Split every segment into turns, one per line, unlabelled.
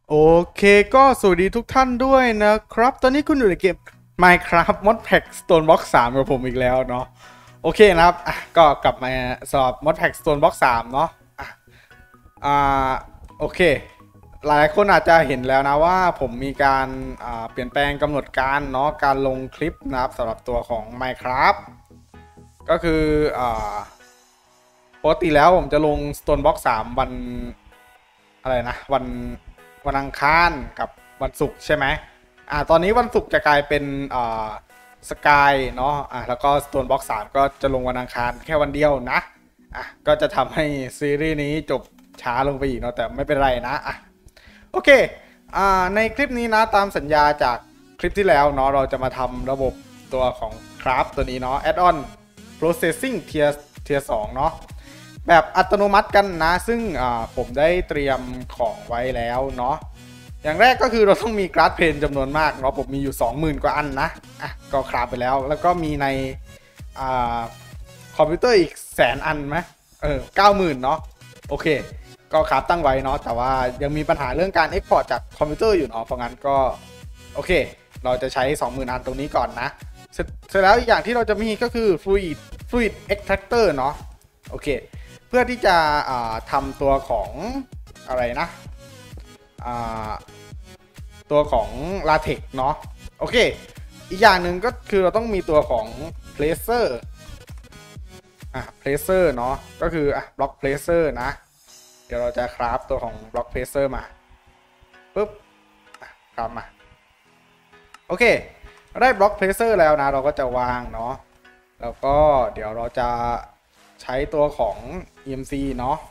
โอเคก็สวัสดีทุกท่านด้วยนะครับตอนนี้คุณอยู่ในเกม Minecraft Modpack Stonebox 3กับผมอีกแล้วเนาะโอเคนะครับก็กลับมาสอบ Modpack Stonebox 3เนาะอ่าโอเคหลายคนอาจจะเห็นแล้วนะว่าผมมีการเปลี่ยนแปลงกำหนดการเนาะการลงคลิปนะครับสำหรับตัวของ Minecraft ก็คือปกติแล้วผมจะลง Stonebox 3วันอะไรนะวันอังคารกับวันศุกร์ใช่ไหมตอนนี้วันศุกร์จะกลายเป็นสกายเนาะแล้วก็ Stonebox 3ก็จะลงวันอังคารแค่วันเดียวนะก็จะทำให้ซีรีส์นี้จบช้าลงไปอีกเนาะแต่ไม่เป็นไรนะโอเคในคลิปนี้นะตามสัญญาจากคลิปที่แล้วเนาะเราจะมาทำระบบตัวของ Craft ตัวนี้เนาะ Add-on Processing Tier 2เนาะแบบอัตโนมัติกันนะซึ่งผมได้เตรียมของไว้แล้วเนาะอย่างแรกก็คือเราต้องมีกราฟเพนจำนวนมากเนาะผมมีอยู่ 20,000 กว่าอันนะก็คราฟไปแล้วแล้วก็มีในคอมพิวเตอร์อีก100,000 อันไหม90,000เนาะโอเคก็คราฟตั้งไว้เนาะแต่ว่ายังมีปัญหาเรื่องการ Export จากคอมพิวเตอร์อยู่เนาะเพราะงั้นก็โอเคเราจะใช้ 20,000 อันตรงนี้ก่อนนะเสร็จแล้วอีกอย่างที่เราจะมีก็คือ Fluid Extractor เนาะโอเคเพื่อที่จะทำตัวของอะไรนะตัวของ LaTeX เนาะโอเคอีกอย่างหนึ่งก็คือเราต้องมีตัวของ Placer Placer เนาะก็คือBlock Placer นะเดี๋ยวเราจะคราฟตัวของ Block Placer มาปุ๊บคราฟมาโอเคได้ Block Placer แล้วนะเราก็จะวางเนาะแล้วก็เดี๋ยวเราจะใช้ตัวของ EMC เนาะ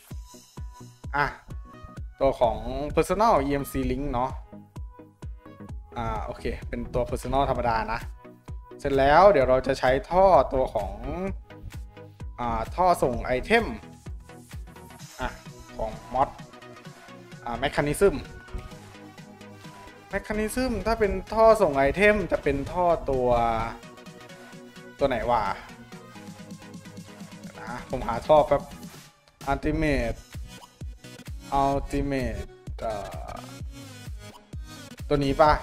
ตัวของ Personal EMC Link เนาะโอเคเป็นตัว Personal ธรรมดานะเสร็จแล้วเดี๋ยวเราจะใช้ท่อตัวของท่อส่งไอเทมของ Mod Mechanism ถ้าเป็นท่อส่งไอเทมจะเป็นท่อตัวไหนวะผมหาท่อแป๊บ Ultimate ตัวนี้ป่ะ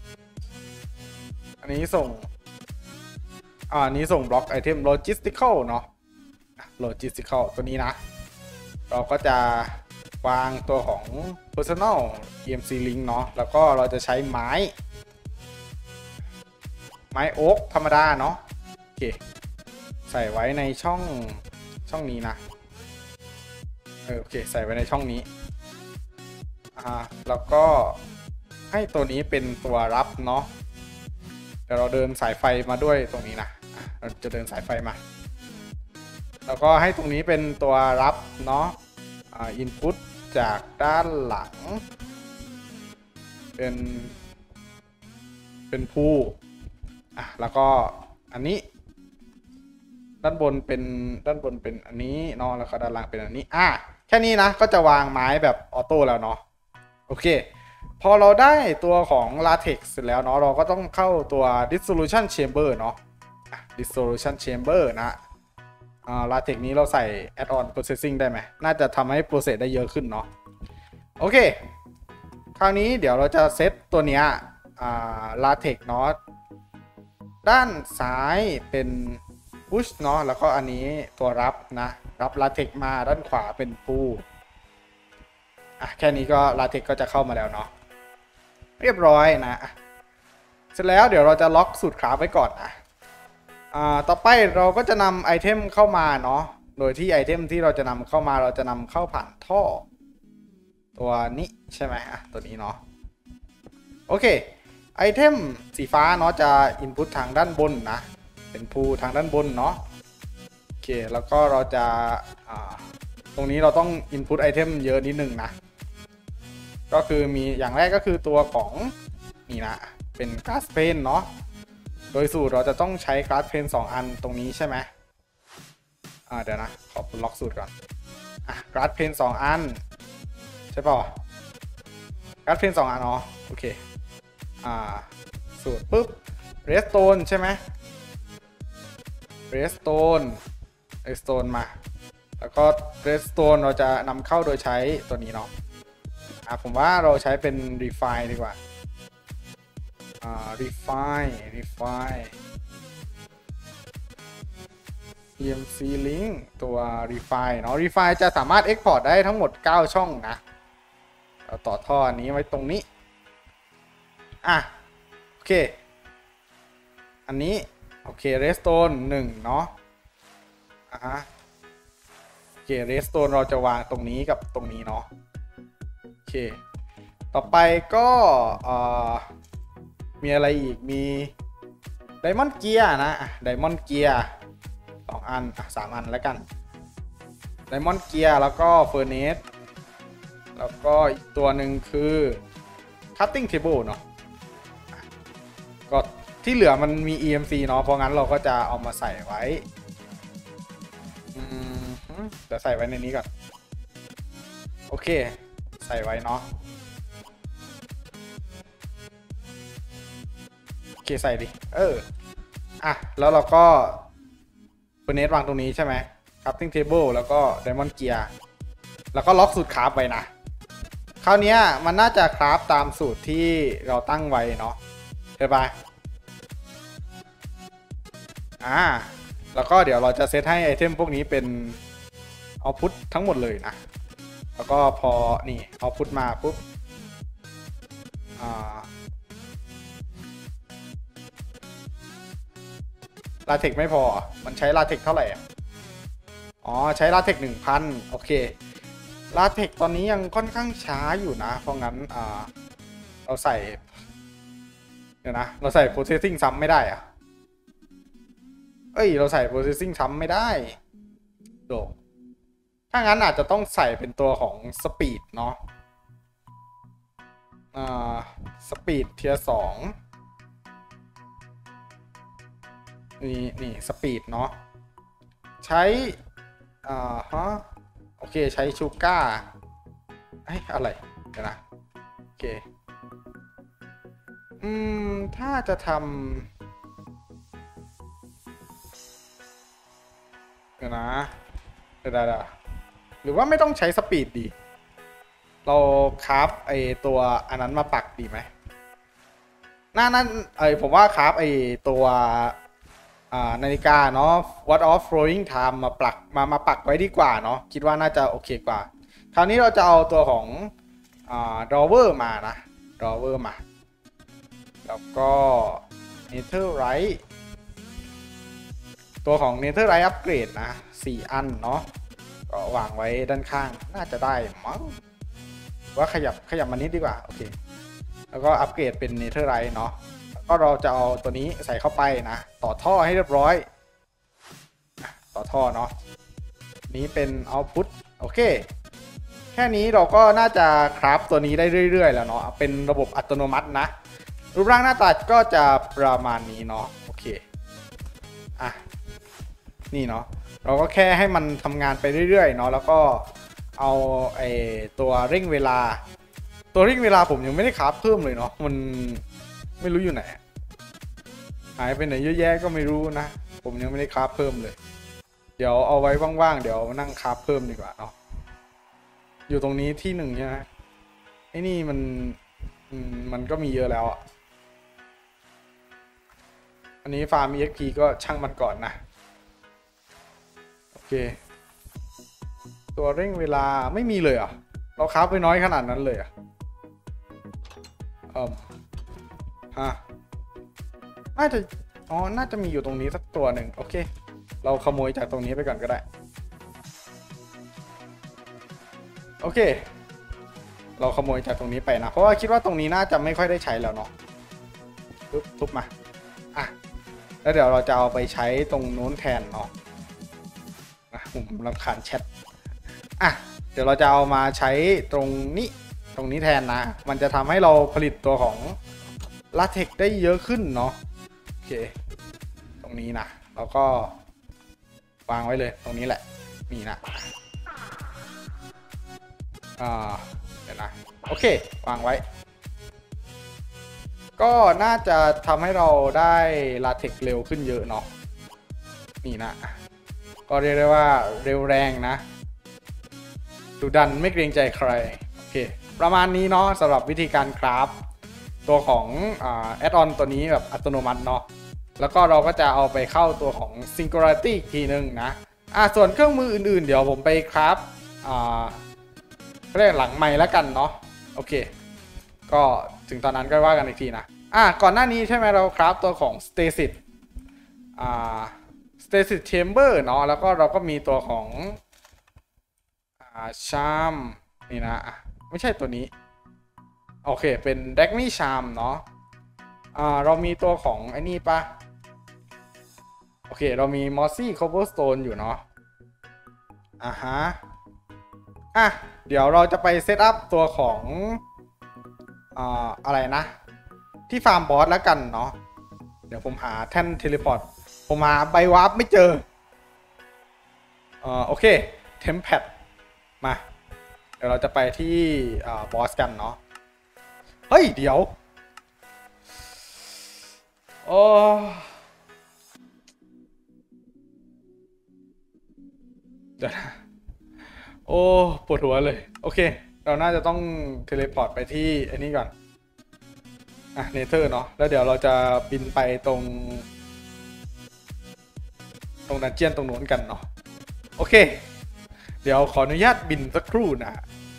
อันนี้ส่งนี้ส่งบล็อกไอเทม Logistical เนาะLogistical ตัวนี้นะเราก็จะวางตัวของ Personal EMC Link เนาะแล้วก็เราจะใช้ไม้โอ๊กธรรมดาเนาะโอเคใส่ไว้ในช่องนี้นะโอเคใส่ไว้ในช่องนี้แล้วก็ให้ตัวนี้เป็นตัวรับเนาะเดี๋ยวเราเดินสายไฟมาด้วยตรงนี้นะเราจะเดินสายไฟมาแล้วก็ให้ตรงนี้เป็นตัวรับเนาะinput จากด้านหลังเป็นพูแล้วก็อันนี้ด้านบนเป็นอันนี้เนาะแล้วก็ด้านล่างเป็นอันนี้แค่นี้นะก็จะวางไม้แบบออโต้แล้วเนาะโอเคพอเราได้ตัวของ LaTeX เสร็จแล้วเนาะเราก็ต้องเข้าตัว Dissolution Chamber เนาะDissolution Chamber นะLaTeX นี้เราใส่ Add-on Processing ได้ไหมน่าจะทำให้ process ได้เยอะขึ้นเนาะโอเคคราวนี้เดี๋ยวเราจะเซตตัวเนี้ยLaTeX เนาะด้านซ้ายเป็น push เนาะแล้วก็อันนี้ตัวรับนะรับ LaTeX มาด้านขวาเป็น pull แค่นี้ก็ LaTeX ก็จะเข้ามาแล้วเนาะเรียบร้อยนะเสร็จแล้วเดี๋ยวเราจะล็อกสูตรคราฟไว้ก่อนนะต่อไปเราก็จะนำไอเทมเข้ามาเนาะโดยที่ไอเทมที่เราจะนำเข้ามาเราจะนำเข้าผ่านท่อตัวนี้ใช่ไหมตัวนี้เนาะโอเคไอเทมสีฟ้าเนาะจะ input ทางด้านบนนะเป็นพูทางด้านบนเนาะโอเคแล้วก็เราจะตรงนี้เราต้อง input ไอเทมเยอะนิดนึงนะก็คือมีอย่างแรกก็คือตัวของนี่นะเป็นก๊าซเพนเนาะโดยสูตรเราจะต้องใช้ก๊าซเพน2 อันตรงนี้ใช่ไหมเดี๋ยวนะขอล็อกสูตรก่อนก๊าซเพน2 อันใช่ป่ะก๊าซเพน2 อันเนาะโอเคสูตรปุ๊บเรสโตนใช่ไหมเรสโตนมาแล้วก็เรสโตนเราจะนำเข้าโดยใช้ตัวนี้เนาะผมว่าเราใช้เป็น refine ดีกว่า refine EMC link ตัว refine เนาะ refine จะสามารถ export ได้ทั้งหมด9ช่องนะเราต่อท่ออันนี้ไว้ตรงนี้โอเคอันนี้โอเค redstone 1เนาะโอเค redstone เราจะวางตรงนี้กับตรงนี้เนาะโอเคต่อไปก็มีอะไรอีกมี diamond gear นะ diamond gear 2 อัน3 อันแล้วกัน diamond gear แล้วก็ furnace แล้วก็อีกตัวหนึ่งคือ cutting table เนาะก็ที่เหลือมันมี EMC เนาะเพราะงั้นเราก็จะเอามาใส่ไว้เดี๋ยวใส่ไว้ในนี้ก่อนโอเคใส่ไว้เนาะโอเคใส่ดิแล้วเราก็เฟอร์เนสวางตรงนี้ใช่ไหม crafting table แล้วก็ diamond gear แล้วก็ล็อกสูตรคราฟไว้นะคราวนี้มันน่าจะคราฟตามสูตรที่เราตั้งไว้เนาะใช่ปะแล้วก็เดี๋ยวเราจะเซตให้ไอเทมพวกนี้เป็นเอาพุททั้งหมดเลยนะแล้วก็พอนี่เอาพุทมาปุ๊บลาเทคไม่พอมันใช้ลาเทคเท่าไหร่ใช้ลาเทค 1,000 โอเคลาเทคตอนนี้ยังค่อนข้างช้าอยู่นะเพราะงั้นเราใส่เดี๋ยวนะเราใส่ processing ซ้ำไม่ได้เราใส่ processing ซ้ำไม่ได้ถ้างั้นอาจจะต้องใส่เป็นตัวของ speed เนาะspeed เทียร์ 2นี่สปีดเนาะใช้โอเคใช้ชูก้าอะไรเดี๋ยวนะโอเคถ้าจะทำเดี๋ยวนะเดี๋ยวหรือว่าไม่ต้องใช้สปีดดีเราคราฟตัวอันนั้นมาปักดีไหมนั่นผมว่าคราฟตัวนาฬิกาเนาะ What of Flowing Time มาปักไว้ดีกว่าเนาะคิดว่าน่าจะโอเคกว่าคราวนี้เราจะเอาตัวของdrawer มานะ drawer มาแล้วก็ netherite ตัวของ netherite upgrade นะ4 อันเนาะก็วางไว้ด้านข้างน่าจะได้มั้งว่าขยับมานิดดีกว่าโอเคแล้วก็อัปเกรดเป็น netherite เนาะก็เราจะเอาตัวนี้ใส่เข้าไปนะต่อท่อให้เรียบร้อยต่อท่อเนาะนี้เป็น output โอเคแค่นี้เราก็น่าจะคราฟตัวนี้ได้เรื่อยๆแล้วเนาะเป็นระบบอัตโนมัตินะรูปร่างหน้าตาก็จะประมาณนี้เนาะโอเคนี่เนาะเราก็แค่ให้มันทำงานไปเรื่อยๆเนาะแล้วก็เอาตัวเร่งเวลาผมยังไม่ได้คราฟเพิ่มเลยเนาะมันไม่รู้อยู่ไหนหายไปไหนเยอะแยะก็ไม่รู้นะผมยังไม่ได้คราฟเพิ่มเลยเดี๋ยวเอาไว้ว่างๆเดี๋ยวนั่งคราฟเพิ่มดีกว่าเนาะอยู่ตรงนี้ที่1ใช่ไหมนี่มันก็มีเยอะแล้วอันนี้ฟาร์ม EXP ก็ช่างมันก่อนนะโอเคตัวเร่งเวลาไม่มีเลยเราคราฟไปน้อยขนาดนั้นเลยน่าจะมีอยู่ตรงนี้สักตัวหนึ่งโอเคเราขโมยจากตรงนี้ไปก่อนก็ได้โอเคเราขโมยจากตรงนี้ไปนะเพราะว่าคิดว่าตรงนี้น่าจะไม่ค่อยได้ใช้แล้วเนาะทุบมาแล้วเดี๋ยวเราจะเอาไปใช้ตรงนู้นแทนเนาะผมรำคาญแชทเดี๋ยวเราจะเอามาใช้ตรงนี้แทนนะมันจะทำให้เราผลิตตัวของลาเทคได้เยอะขึ้นเนาะโอเคตรงนี้นะเราก็วางไว้เลยตรงนี้แหละนี่นะเดี๋ยวนะโอเควางไว้ก็น่าจะทำให้เราได้ลาเทคเร็วขึ้นเยอะเนาะนี่นะก็เรียกได้ว่าเร็วแรงนะดุดันไม่เกรงใจใครโอเคประมาณนี้เนาะสำหรับวิธีการคราฟตัวของแอดออนตัวนี้แบบอัตโนมัติเนาะแล้วก็เราก็จะเอาไปเข้าตัวของ Singularity อีกทีนึงนะส่วนเครื่องมืออื่นๆเดี๋ยวผมไปคราฟเรียกหลังไมค์แล้วกันเนาะโอเคก็ถึงตอนนั้นก็ว่ากันอีกทีนะก่อนหน้านี้ใช่ไหมเราคราฟตัวของ Stasis Chamber เนาะแล้วก็เราก็มีตัวของCharm นี่นะไม่ใช่ตัวนี้โอเคเป็น Dagny Charm เนาะเรามีตัวของไอ้นี่ปะโอเคเรามี Mossy Cobblestone อยู่เนาะเดี๋ยวเราจะไปเซตอัพตัวของอะไรนะที่ฟาร์มบอสแล้วกันเนาะเดี๋ยวผมหาแท่นเทเลพอร์ตผมหาใบวาร์ปไม่เจอโอเคเทมแพดมาเดี๋ยวเราจะไปที่บอสกันเนาะเฮ้ยเดี๋ยวโอ้เดี๋ยวนะโอ้ปวดหัวเลยโอเคเราน่าจะต้องเทเลพอร์ตไปที่อันนี้ก่อนเนเธอร์เนาะแล้วเดี๋ยวเราจะบินไปตรงดันเจียนตรงนู้นกันเนาะโอเคเดี๋ยวขออนุญาตบินสักครู่นะ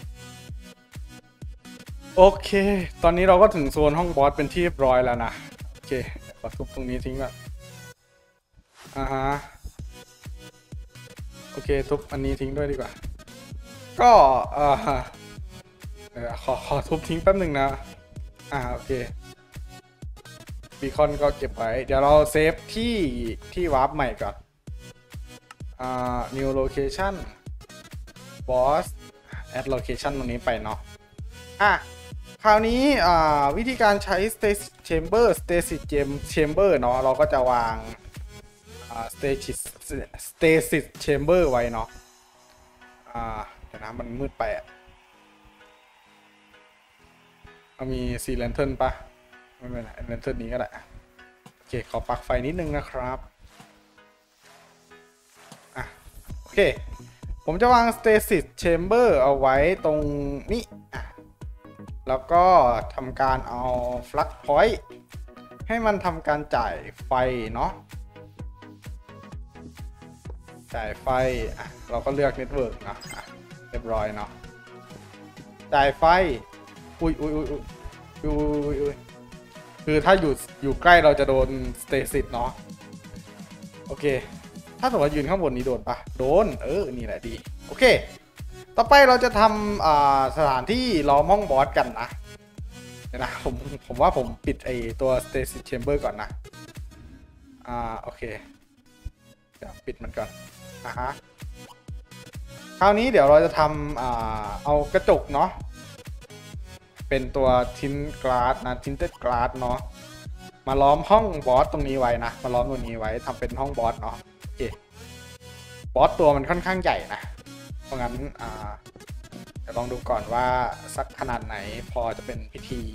โอเคตอนนี้เราก็ถึงโซนห้องบอสเป็นที่เรียบร้อยแล้วนะโอเคขอทุบตรงนี้ทิ้งก่อนโอเคทุบอันนี้ทิ้งด้วยดีกว่าก็ขอทุบทิ้งแป๊บหนึ่งนะโอเคบีคอนก็เก็บไว้เดี๋ยวเราเซฟที่วาร์ปใหม่ก่อนnew location boss add location ตรงนี้ไปเนาะคราวนี้วิธีการใช้ stasis chamber เนาะเราก็จะวางstasis chamber ไว้เนาะเดี๋ยวนะมันมืดไปมี4 lantern ปะไม่เป็นไร lantern นี้ก็ได้โอเคขอปลั๊กไฟนิดนึงนะครับโอเคผมจะวาง stasis chamber เอาไว้ตรงนี้แล้วก็ทำการเอา flux point ให้มันทำการจ่ายไฟเนาะจ่ายไฟเราก็เลือก network นะเรียบร้อยเนาะจ่ายไฟอุ้ยคือถ้าอยู่ใกล้เราจะโดน stasis เนาะโอเคถ้าสมมติว่ายืนข้างบนนี้โดนปะโดนนี่แหละดีโอเคต่อไปเราจะทำสถานที่ล้อมห้องบอสกันนะเดี๋ยวนะผมว่าผมปิดไอตัว stasis chamber ก่อนนะโอเคเดี๋ยวปิดมันก่อนคราวนี้เดี๋ยวเราจะทำเอากระจกเนาะเป็นตัวทินกลาสนะทินเต็ดกลาสเนาะมาล้อมห้องบอสตรงนี้ไว้นะมาล้อมตรงนี้ไว้ทำเป็นห้องบอสเนาะโอเคบอสตัวมันค่อนข้างใหญ่นะเพราะงั้นเดี๋ยวลองดูก่อนว่าสักขนาดไหนพอจะเป็นพิธี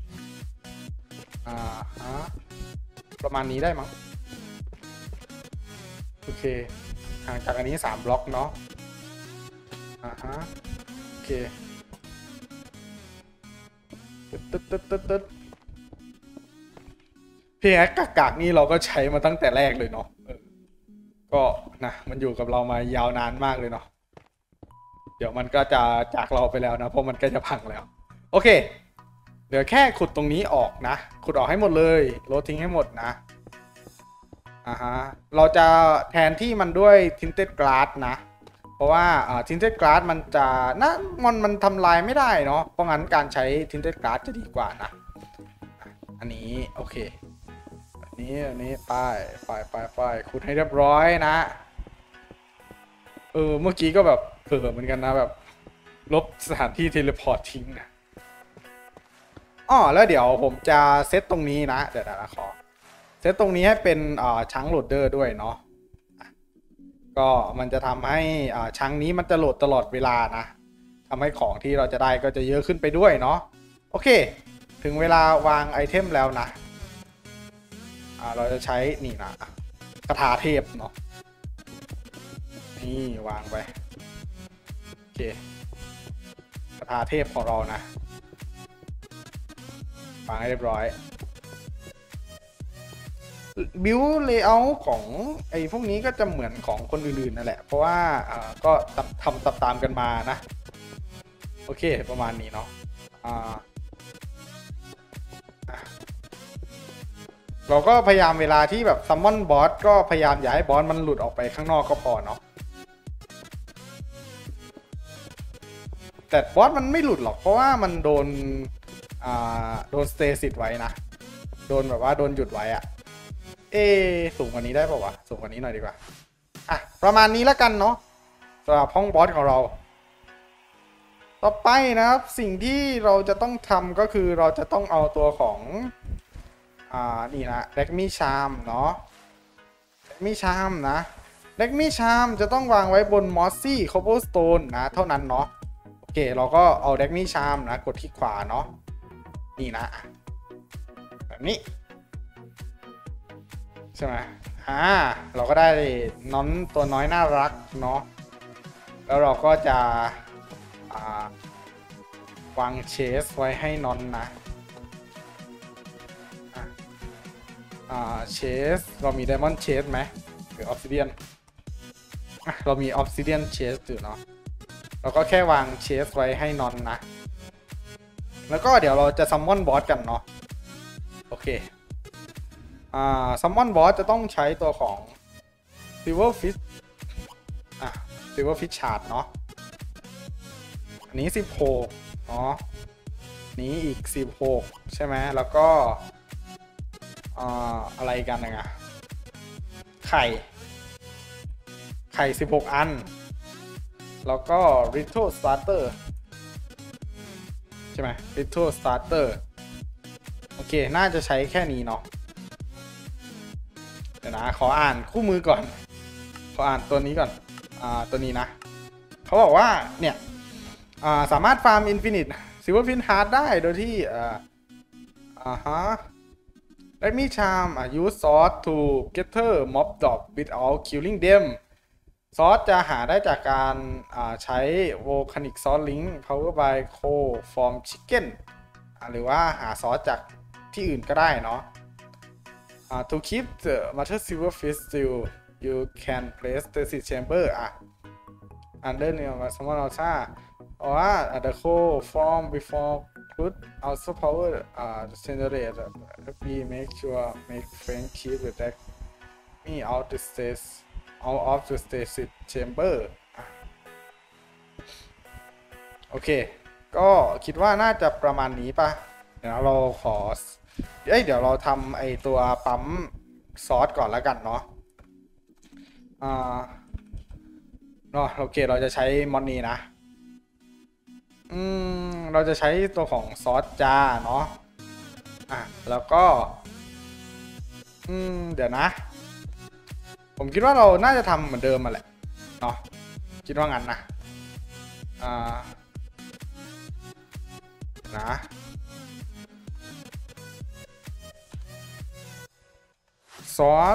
ประมาณนี้ได้มั้งโอเคห่างจากอันนี้3 บล็อกเนาะโอเคตึ๊ดเพลงกากนี่เราก็ใช้มาตั้งแต่แรกเลยเนาะก็นะมันอยู่กับเรามายาวนานมากเลยเนาะเดี๋ยวมันก็จะจากเราไปแล้วนะเพราะมันก็จะพังแล้วโอเคเดี๋ยวแค่ขุดตรงนี้ออกนะขุดออกให้หมดเลยโรทิ้งให้หมดนะเราจะแทนที่มันด้วย tinted glass นะเพราะว่าtinted glass มันจะมันทำลายไม่ได้เนาะเพราะงั้นการใช้ tinted glass จะดีกว่านะอันนี้โอเคอันนี้ไปขุดให้เรียบร้อยนะเมื่อกี้ก็แบบเผลอเหมือนกันนะแบบลบสถานที่เทเลพอร์ตทิ้งนะแล้วเดี๋ยวผมจะเซตตรงนี้นะเดี๋ยวขอเซตตรงนี้ให้เป็นช้างโหลดเดอร์ด้วยเนาะก็มันจะทำให้ช้างนี้มันจะโหลดตลอดเวลานะทำให้ของที่เราจะได้ก็จะเยอะขึ้นไปด้วยเนาะโอเคถึงเวลาวางไอเทมแล้วนะเราจะใช้นี่นะคาถาเทพเนาะนี่วางไปโอเคคาทาเทพของเรานะวางให้เรียบร้อยบิวเลเยอร์ของไอ้พวกนี้ก็จะเหมือนของคนอื่นๆนั่นแหละเพราะว่าก็ทำตามกันมานะโอเคประมาณนี้เนาะเราก็พยายามเวลาที่แบบซัมมอนบอสก็พยายามอย่าให้บอสมันหลุดออกไปข้างนอกก็พอเนาะแต่บอสมันไม่หลุดหรอกเพราะว่ามันโดนสเตซิสไว้นะโดนแบบว่าโดนหยุดไว้อะสูงกว่านี้ได้ป่าวะสูงกว่านี้หน่อยดีกว่าประมาณนี้แล้วกันเนาะสำหรับห้องบอสของเราต่อไปนะครับสิ่งที่เราจะต้องทำก็คือเราจะต้องเอาตัวของนี่นะเด็กมีชามเนาะเด็กมีชามนะเด็กมีชามจะต้องวางไว้บนมอสซี่คอ b เ e ลสโตนนะเท่านั้นเนาะโอเคเราก็เอาเด็กมีชามนะกดที่ขวาเนาะนี่นะแบบนี้ใช่ไหมเราก็ได้น้องตัวน้อยน่ารักเนาะแล้วเราก็จะวางเชสไว้ให้นอนนะเชสเรามีไดมอนด์เชสไหมหรือออฟซิเดียนเรามีออฟซิเดียนเชสอยู่เนาะเราก็แค่วางเชสไว้ให้นอนนะแล้วก็เดี๋ยวเราจะซัมมอนบอสกันเนาะโอเคซัมมอนบอสจะต้องใช้ตัวของ Silver Fish Silver Fish Shard เนาะอันนี้16เนาะนี้อีก16ใช่ไหมแล้วก็อะไรกันนะไข่16อันแล้วก็ Little Starter ใช่ไหม Little Starter โอเคน่าจะใช้แค่นี้เนาะเดี๋ยวนะขออ่านคู่มือก่อนขออ่านตัวนี้ก่อนตัวนี้นะเขาบอกว่าเนี่ยสามารถฟาร์ม Infinite Silver Fin Heart ได้โดยที่Let me charm use sword to gather mob drop without killing them ซอสจะหาได้จากการใช้ Volcanic Sauce Link Power by Coal from Chicken หรือว่าหาซอสจากที่อื่นก็ได้เนาะto keep the Master Silver Fish still you can place the seed chamber under the Summon Altar or the coal form before could also power generate we make sure make friend keep the deck me out of the seed chamber โอเคก็คิดว่าน่าจะประมาณนี้ป่ะเดี๋ยวเราขอเดี๋ยวเราทำไอตัวปั๊มซอสก่อนแล้วกันเนาะโอเคเราจะใช้มอนนี้นะเราจะใช้ตัวของซอสจาเนาะแล้วก็เดี๋ยวนะผมคิดว่าเราน่าจะทำเหมือนเดิมมาแหละเนาะคิดว่างั้นนะซอส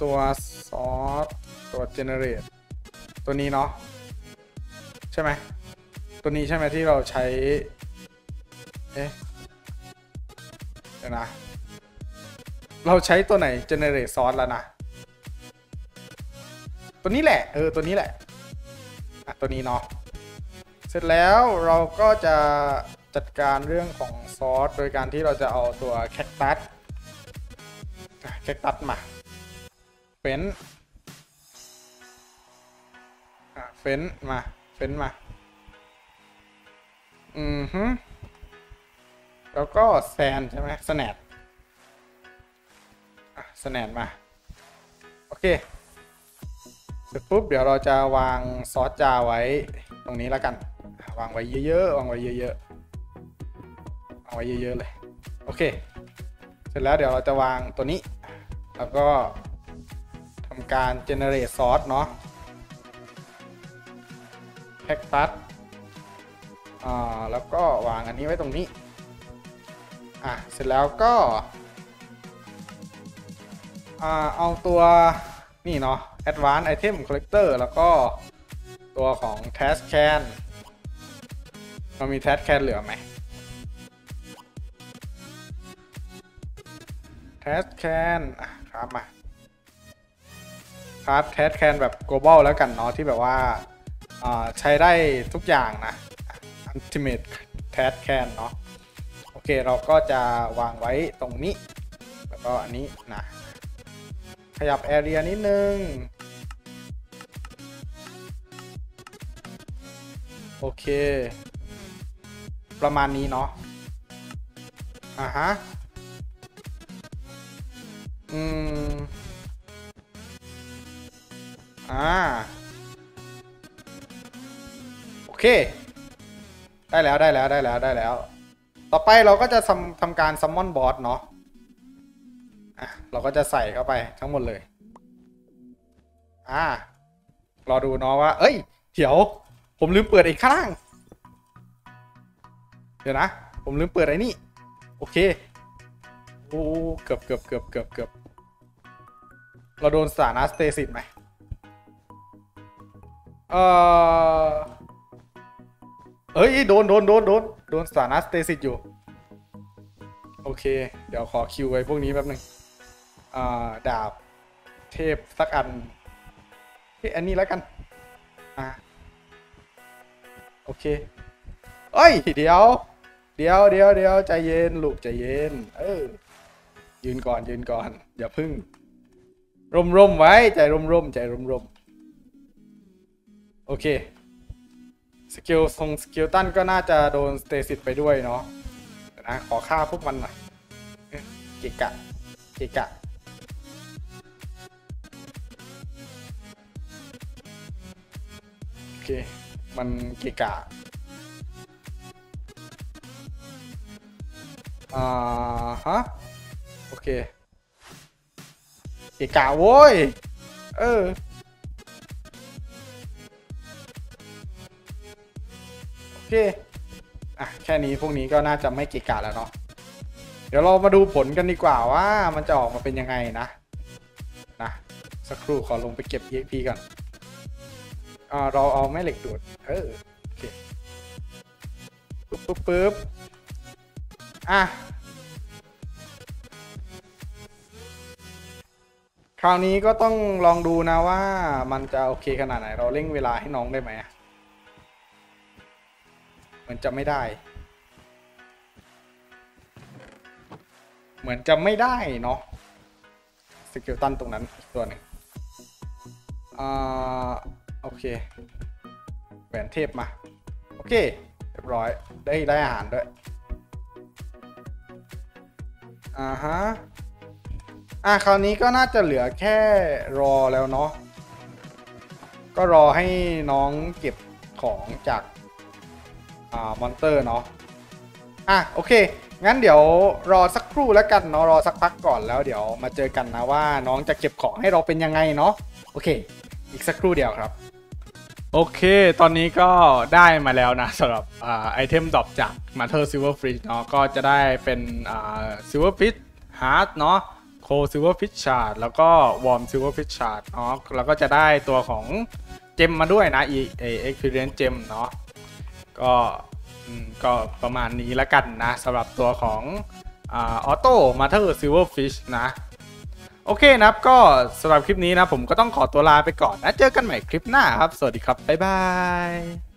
ตัว generate ตัวนี้เนาะใช่ไหมตัวนี้ใช่ไหมที่เราใช้เดี๋ยวนะเราใช้ตัวไหน generate ซอสแล้วนะตัวนี้แหละตัวนี้แหละตัวนี้เนาะเสร็จแล้วเราก็จะจัดการเรื่องของซอสโดยการที่เราจะเอาตัวแคคตัสมาเฟ้นมาแล้วก็แซนใช่ไหมสแนดมาโอเคเสร็จปุ๊บเดี๋ยวเราจะวางซอสจาไว้ตรงนี้แล้วกันวางไว้เยอะๆเลยโอเคเสร็จแล้วเดี๋ยวเราจะวางตัวนี้แล้วก็ทำการ generate ซอสเนาะแคคตัสแล้วก็วางอันนี้ไว้ตรงนี้เสร็จแล้วก็เอาตัวนี่เนาะ Advanced Item Collector แล้วก็ตัวของ Trash Can เรามีแทสแคนเหลือไหมแทสแคนครับมาครับแทสแคนแบบ global แล้วกันเนาะที่แบบว่าใช้ได้ทุกอย่างนะ ultimate แทสแคนเนาะโอเคเราก็จะวางไว้ตรงนี้แล้วก็อันนี้นะขยับแอเรียนิดนึงโอเคประมาณนี้เนาะฮะโอเคได้แล้วต่อไปเราก็จะทำการซัมมอนบอสเนาะเราก็จะใส่เข้าไปทั้งหมดเลยรอดูเนาะว่าเอ้ยเดี๋ยวผมลืมเปิดอีกข้างล่างเดี๋ยวนะผมลืมเปิดไอ้นี่โอเคโอ้เกือบเราโดนสถานะสเตซิสไหมเอ้ยโดนสถานะสเตซิสอยู่โอเคเดี๋ยวขอคิวไว้พวกนี้แป๊บนึงดาบเทพสักอันอันนี้แล้วกันโอเคเอ้ยเดี๋ยวใจเย็นลูกใจเย็นยืนก่อนอย่าพึ่งร่มไว้ใจร่มโอเคสกิลตันก็น่าจะโดนสเตซิสไปด้วยเนาะนะขอฆ่าพวกมันหน่อยเกะกะโอเคมันเกะกะฮะโอเคเกะกะโว้ยโอเคแค่นี้พวกนี้ก็น่าจะไม่เกะกะแล้วเนาะเดี๋ยวเรามาดูผลกันดีกว่าว่ามันจะออกมาเป็นยังไงนะสักครู่ขอลงไปเก็บ EXP ก่อนเราเอาแม่เหล็กดูดโอเคปึ๊บคราวนี้ก็ต้องลองดูนะว่ามันจะโอเคขนาดไหนเราเร่งเวลาให้น้องได้ไหมเหมือนจะไม่ได้เนาะสกิลตันตรงนั้นอีกตัวหนึ่งโอเคแหวนเทพมาโอเคเรียบร้อยได้อาหารด้วยคราวนี้ก็น่าจะเหลือแค่รอแล้วเนาะก็รอให้น้องเก็บของจากมอนเตอร์เนาะโอเคงั้นเดี๋ยวรอสักครู่แล้วกันเนาะรอสักพักก่อนแล้วเดี๋ยวมาเจอกันนะว่าน้องจะเก็บของให้เราเป็นยังไงเนาะโอเคอีกสักครู่เดียวครับโอเคตอนนี้ก็ได้มาแล้วนะสำหรับไอเทมดรอปจาก Mother Silverfish เนาะก็จะได้เป็นSilverfish Heart เนาะCold Silverfish Shard แล้วก็ Warm Silverfish Shard เนาะแล้วก็จะได้ตัวของเจมมาด้วยนะExperience Gem เนาะก็ประมาณนี้แล้วกันนะสำหรับตัวของAuto Mother Silverfish นะโอเคนะครับก็สำหรับคลิปนี้นะผมก็ต้องขอตัวลาไปก่อนนะเจอกันใหม่คลิปหน้าครับสวัสดีครับบ๊ายบาย